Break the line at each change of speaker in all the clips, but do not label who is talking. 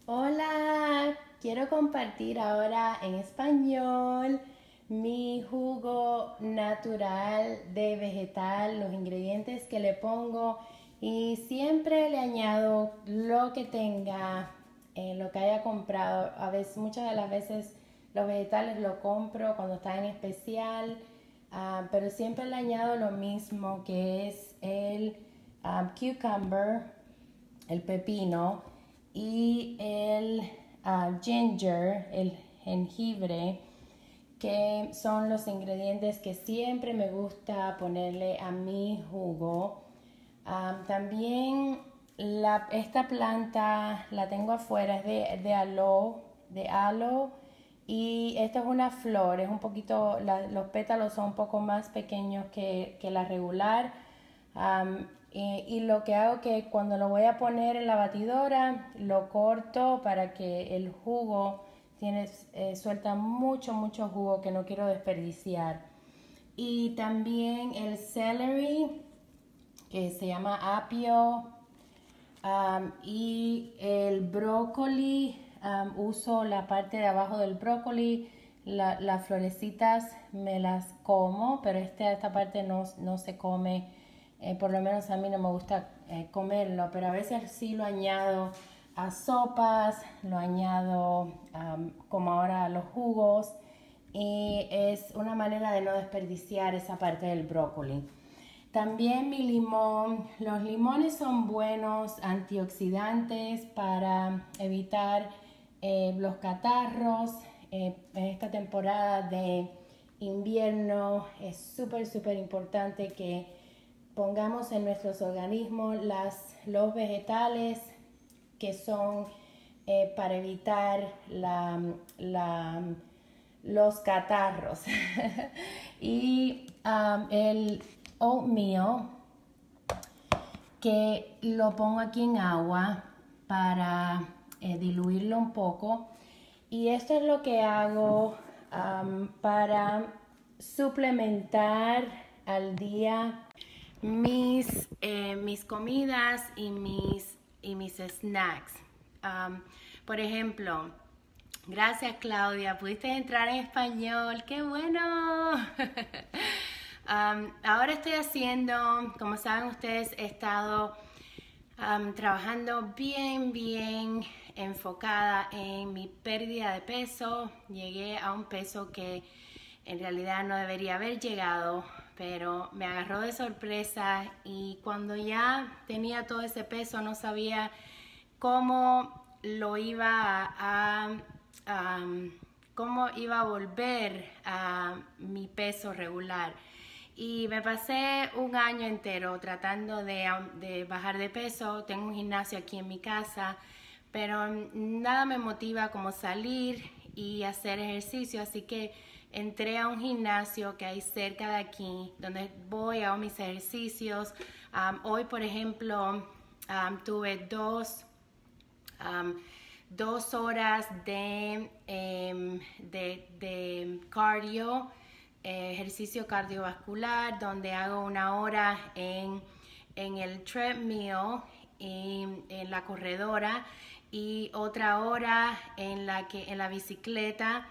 Hola, quiero compartir ahora en español mi jugo natural de vegetal, los ingredientes que le pongo y siempre le añado lo que tenga, lo que haya comprado. A veces, muchas de las veces los vegetales lo compro cuando está en especial, pero siempre le añado lo mismo que es el cucumber, el pepino y el ginger, el jengibre, que son los ingredientes que siempre me gusta ponerle a mi jugo. También esta planta la tengo afuera, es de aloe, y esta es una flor, es un poquito, los pétalos son un poco más pequeños que la regular. Y lo que hago que cuando lo voy a poner en la batidora, lo corto para que el jugo suelta mucho jugo que no quiero desperdiciar. Y también el celery, que se llama apio, y el brócoli. Uso la parte de abajo del brócoli, las florecitas me las como, pero esta parte no se come. Por lo menos a mí no me gusta comerlo, pero a veces sí lo añado a sopas, lo añado como ahora a los jugos, y es una manera de no desperdiciar esa parte del brócoli. También mi limón. Los limones son buenos antioxidantes para evitar los catarros. En esta temporada de invierno es súper importante que pongamos en nuestros organismos los vegetales que son para evitar los catarros. Y el oatmeal, que lo pongo aquí en agua para diluirlo un poco. Y esto es lo que hago para suplementar al día mis comidas y mis snacks. Por ejemplo, gracias Claudia, pudiste entrar en español, qué bueno. Ahora estoy haciendo, como saben ustedes, he estado trabajando bien enfocada en mi pérdida de peso. Llegué a un peso que en realidad no debería haber llegado, pero me agarró de sorpresa, y cuando ya tenía todo ese peso no sabía cómo lo iba cómo iba a volver a mi peso regular. Y me pasé un año entero tratando de bajar de peso. Tengo un gimnasio aquí en mi casa, pero nada me motiva como salir y hacer ejercicio, así que entré a un gimnasio que hay cerca de aquí, donde voy a mis ejercicios. Hoy, por ejemplo, tuve dos horas de cardio, ejercicio cardiovascular, donde hago una hora en el treadmill, en la corredora, y otra hora en la bicicleta.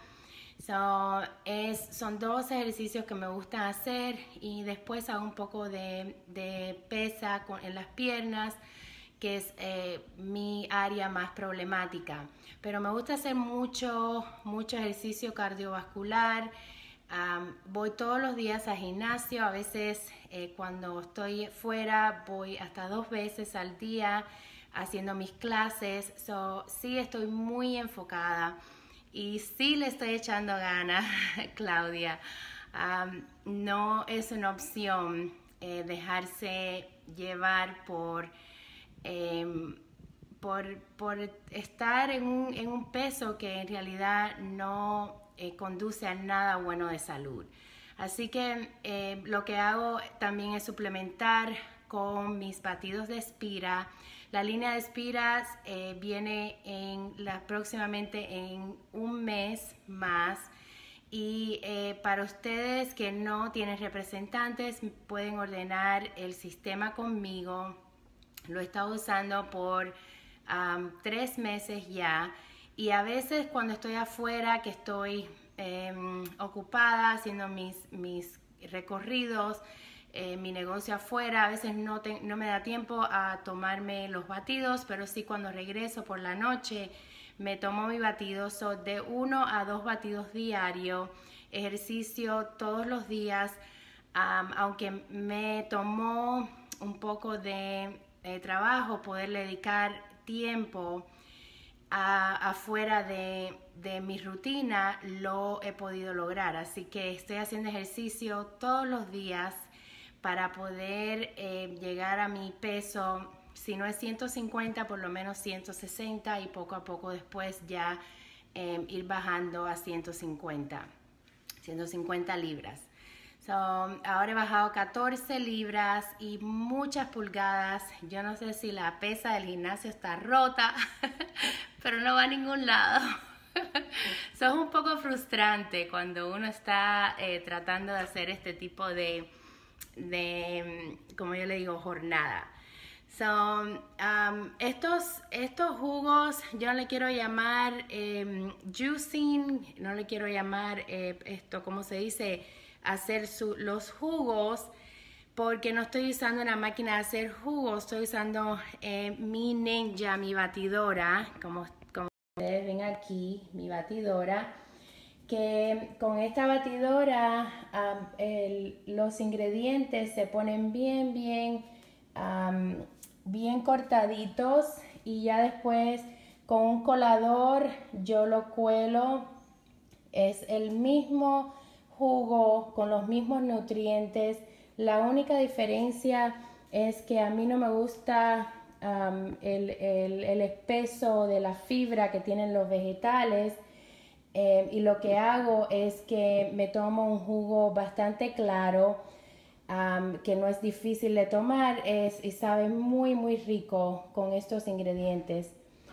Son dos ejercicios que me gustan hacer, y después hago un poco de pesa en las piernas, que es mi área más problemática. Pero me gusta hacer mucho ejercicio cardiovascular. Voy todos los días al gimnasio. A veces cuando estoy fuera voy hasta 2 veces al día haciendo mis clases. Sí estoy muy enfocada y sí le estoy echando ganas, Claudia. No es una opción dejarse llevar eh, por estar en un peso que en realidad no conduce a nada bueno de salud. Así que lo que hago también es suplementar con mis batidos de Espira. La línea de Espiras viene próximamente en un mes más. Y para ustedes que no tienen representantes, pueden ordenar el sistema conmigo. Lo he estado usando por 3 meses ya. Y a veces cuando estoy afuera, que estoy ocupada haciendo mis recorridos, mi negocio afuera, a veces no me da tiempo a tomarme los batidos, pero sí cuando regreso por la noche me tomo mi batido. De 1 a 2 batidos diario, ejercicio todos los días, aunque me tomó un poco de trabajo poder dedicar tiempo afuera de mi rutina, lo he podido lograr. Así que estoy haciendo ejercicio todos los días para poder llegar a mi peso, si no es 150, por lo menos 160, y poco a poco después ya ir bajando a 150 libras. Ahora he bajado 14 libras y muchas pulgadas. Yo no sé si la pesa del gimnasio está rota, pero no va a ningún lado. Es un poco frustrante cuando uno está tratando de hacer este tipo de, como yo le digo, jornada. Estos jugos yo no le quiero llamar juicing, no le quiero llamar ¿cómo se dice? Hacer los jugos, porque no estoy usando una máquina de hacer jugos, estoy usando mi Ninja, mi batidora, como ustedes ven aquí, mi batidora, que con esta batidora los ingredientes se ponen bien cortaditos, y ya después con un colador yo lo cuelo. Es el mismo jugo con los mismos nutrientes. La única diferencia es que a mí no me gusta el espeso de la fibra que tienen los vegetales, y lo que hago es que me tomo un jugo bastante claro, que no es difícil de tomar, y sabe muy rico con estos ingredientes.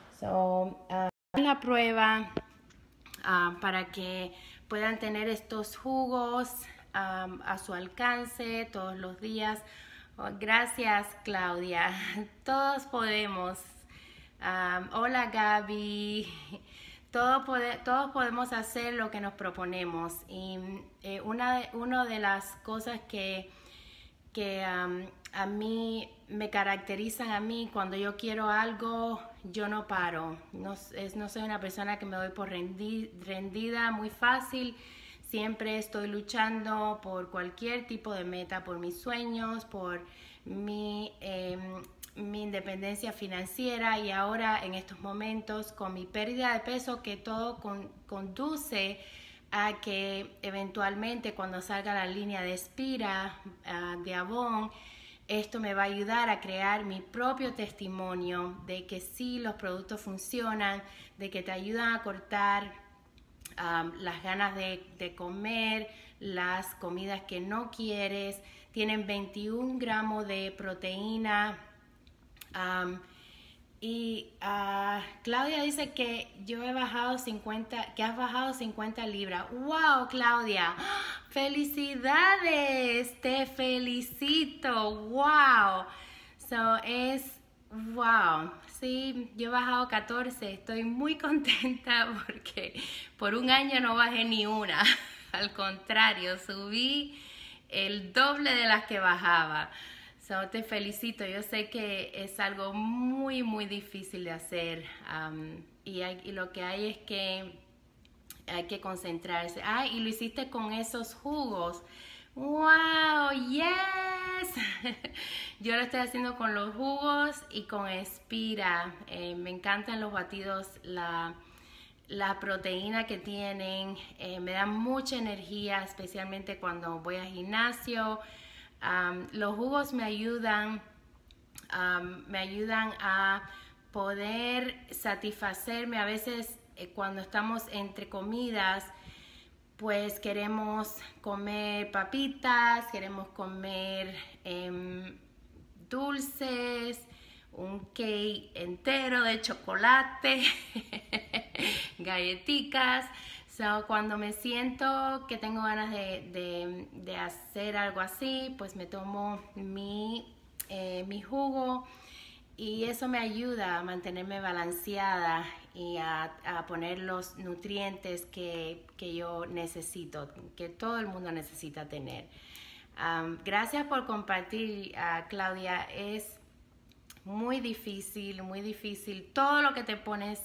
La prueba para que puedan tener estos jugos a su alcance todos los días. Gracias, Claudia. Todos podemos. Hola, Gaby. Todos podemos hacer lo que nos proponemos. Y una de las cosas que a mí me caracterizan a mí, cuando yo quiero algo, yo no paro. No soy una persona que me doy por rendida muy fácil. Siempre estoy luchando por cualquier tipo de meta, por mis sueños, por mi independencia financiera, y ahora en estos momentos con mi pérdida de peso, que todo conduce a que eventualmente cuando salga la línea de Espira, de Avon, esto me va a ayudar a crear mi propio testimonio de que sí, los productos funcionan, de que te ayudan a cortar las ganas de comer, las comidas que no quieres. Tienen 21 gramos de proteína. Claudia dice que yo he bajado 50, que has bajado 50 libras. ¡Wow, Claudia! ¡Felicidades! ¡Te felicito! ¡Wow! ¡Wow! Sí, yo he bajado 14. Estoy muy contenta porque por un año no bajé ni una. Al contrario, subí el doble de las que bajaba. Te felicito. Yo sé que es algo muy difícil de hacer, y lo que hay es que hay que concentrarse. Y lo hiciste con esos jugos. ¡Wow! ¡Yes! Yo lo estoy haciendo con los jugos y con Espira. Me encantan los batidos, la proteína que tienen. Me dan mucha energía, especialmente cuando voy al gimnasio. Los jugos me ayudan a poder satisfacerme. A veces cuando estamos entre comidas, pues queremos comer papitas, queremos comer dulces, un cake entero de chocolate, galletitas. Cuando me siento que tengo ganas de hacer algo así, pues me tomo mi jugo, y eso me ayuda a mantenerme balanceada y a poner los nutrientes que yo necesito, que todo el mundo necesita tener. Gracias por compartir, Claudia. Es muy difícil, muy difícil. Todo lo que te pones,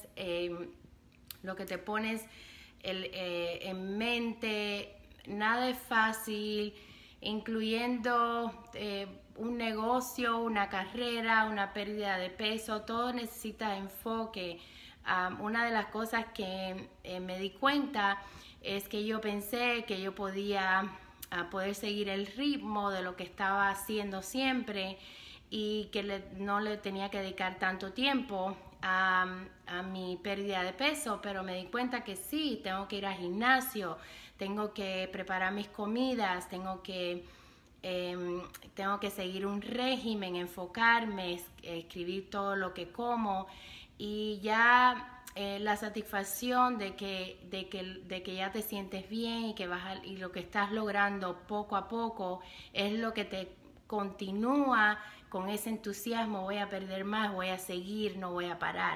en mente, nada es fácil, incluyendo un negocio, una carrera, una pérdida de peso. Todo necesita enfoque. Una de las cosas que me di cuenta es que yo pensé que yo podía poder seguir el ritmo de lo que estaba haciendo siempre y que no le tenía que dedicar tanto tiempo a mi pérdida de peso, pero me di cuenta que sí, tengo que ir al gimnasio, tengo que preparar mis comidas, tengo que seguir un régimen, enfocarme, escribir todo lo que como, y ya la satisfacción de que ya te sientes bien y que y lo que estás logrando poco a poco es lo que te continúa con ese entusiasmo. Voy a perder más, voy a seguir, no voy a parar.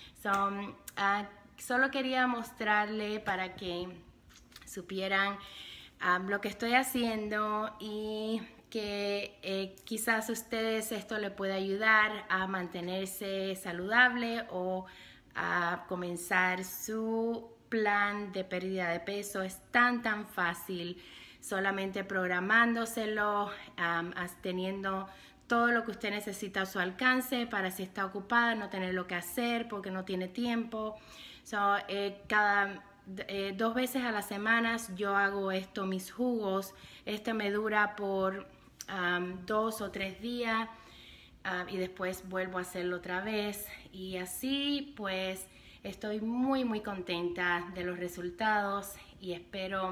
Solo quería mostrarle para que supieran lo que estoy haciendo y que quizás a ustedes esto les pueda ayudar a mantenerse saludable o a comenzar su plan de pérdida de peso. Es tan fácil, solamente programándoselo, teniendo todo lo que usted necesita a su alcance para, si está ocupada, no tener lo que hacer porque no tiene tiempo. Cada 2 veces a la semana yo hago esto, mis jugos. Este me dura por 2 o 3 días y después vuelvo a hacerlo otra vez, y así pues estoy muy contenta de los resultados y espero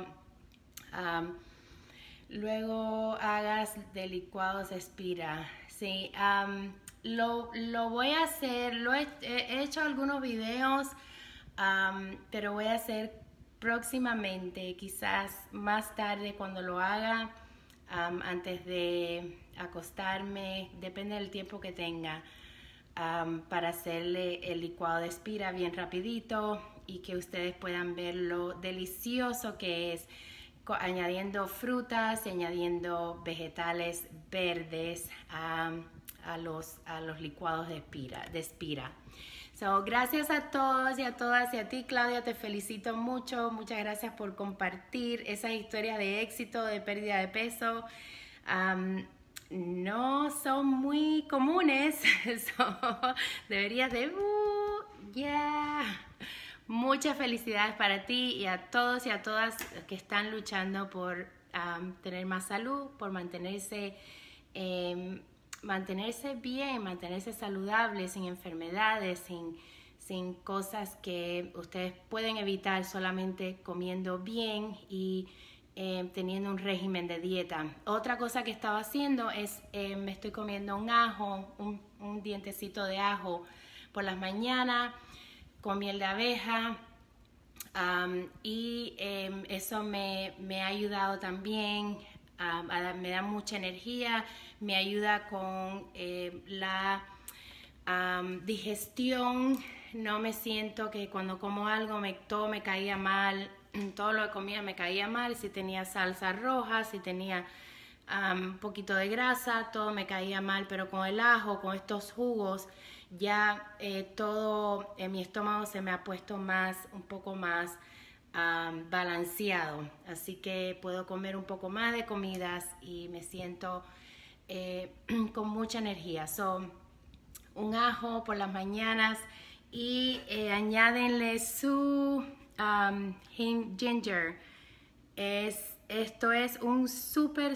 luego hagas de licuados Espira. Sí, lo voy a hacer, he hecho algunos videos, pero voy a hacer próximamente, quizás más tarde cuando lo haga, antes de acostarme, depende del tiempo que tenga, para hacerle el licuado de Espira bien rapidito y que ustedes puedan ver lo delicioso que es, añadiendo frutas y añadiendo vegetales verdes a los licuados de Espira. Gracias a todos y a todas, y a ti, Claudia, te felicito mucho. Muchas gracias por compartir esas historias de éxito, de pérdida de peso. No son muy comunes, deberías de... Muchas felicidades para ti y a todos y a todas que están luchando por tener más salud, por mantenerse bien, mantenerse saludable, sin enfermedades, sin cosas que ustedes pueden evitar solamente comiendo bien y teniendo un régimen de dieta. Otra cosa que estaba haciendo es, me estoy comiendo un ajo, un dientecito de ajo por las mañanas con miel de abeja, y eso me ha ayudado también, me da mucha energía, me ayuda con la digestión. No me siento que cuando como algo todo me caía mal, todo lo que comía me caía mal, si tenía salsa roja, si tenía un poquito de grasa, todo me caía mal, pero con el ajo, con estos jugos, ya todo en mi estómago se me ha puesto un poco más balanceado, así que puedo comer un poco más de comidas y me siento con mucha energía. Un ajo por las mañanas y añádenle su ginger. Esto es un súper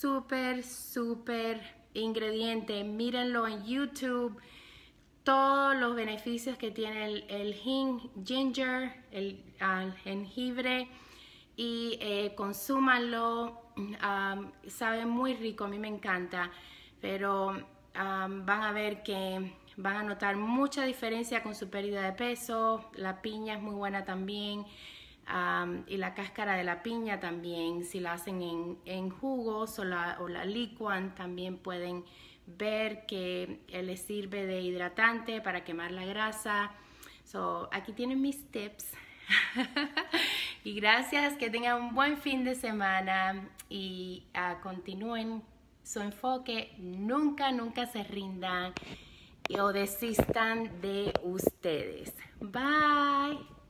ingrediente. Mírenlo en YouTube. Todos los beneficios que tiene el ginger, el jengibre, y consúmanlo. Sabe muy rico, a mí me encanta, pero van a ver que van a notar mucha diferencia con su pérdida de peso. La piña es muy buena también, y la cáscara de la piña también, si la hacen en jugos o la licuan, también pueden ver que les sirve de hidratante para quemar la grasa. So, aquí tienen mis tips. Y gracias, que tengan un buen fin de semana y continúen su enfoque. Nunca se rindan o desistan de ustedes. Bye.